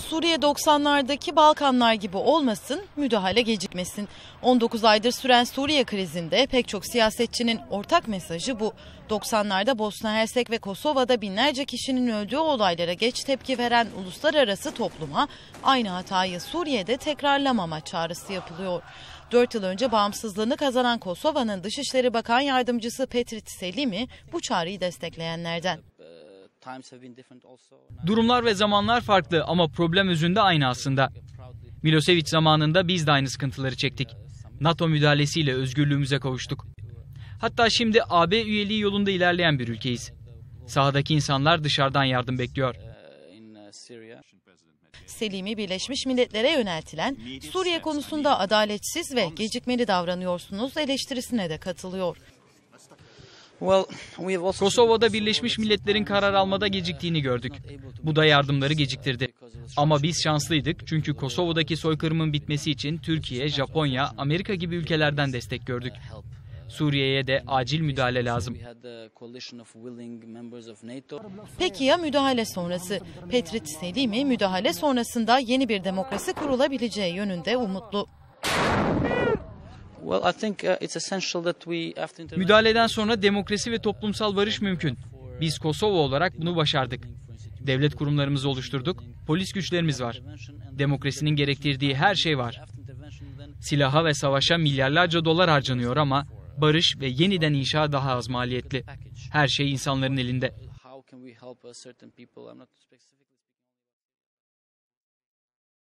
Suriye 90'lardaki Balkanlar gibi olmasın, müdahale gecikmesin. 19 aydır süren Suriye krizinde pek çok siyasetçinin ortak mesajı bu. 90'larda Bosna Hersek ve Kosova'da binlerce kişinin öldüğü olaylara geç tepki veren uluslararası topluma aynı hatayı Suriye'de tekrarlamama çağrısı yapılıyor. 4 yıl önce bağımsızlığını kazanan Kosova'nın Dışişleri Bakan Yardımcısı Petrit Selimi bu çağrıyı destekleyenlerden. Durumlar ve zamanlar farklı ama problem özünde aynı aslında. Milosevic zamanında biz de aynı sıkıntıları çektik. NATO müdahalesiyle özgürlüğümüze kavuştuk. Hatta şimdi AB üyeliği yolunda ilerleyen bir ülkeyiz. Sahadaki insanlar dışarıdan yardım bekliyor. Selimi Birleşmiş Milletler'e yöneltilen Suriye konusunda adaletsiz ve gecikmeli davranıyorsunuz eleştirisine de katılıyor. Kosova'da Birleşmiş Milletler'in karar almada geciktiğini gördük. Bu da yardımları geciktirdi. Ama biz şanslıydık çünkü Kosova'daki soykırımın bitmesi için Türkiye, Japonya, Amerika gibi ülkelerden destek gördük. Suriye'ye de acil müdahale lazım. Peki ya müdahale sonrası? Petrit Selimi müdahale sonrasında yeni bir demokrasi kurulabileceği yönünde umutlu. Müdahaleden sonra demokrasi ve toplumsal barış mümkün. Biz Kosova olarak bunu başardık. Devlet kurumlarımızı oluşturduk, polis güçlerimiz var. Demokrasinin gerektirdiği her şey var. Silaha ve savaşa milyarlarca dolar harcanıyor ama barış ve yeniden inşa daha az maliyetli. Her şey insanların elinde.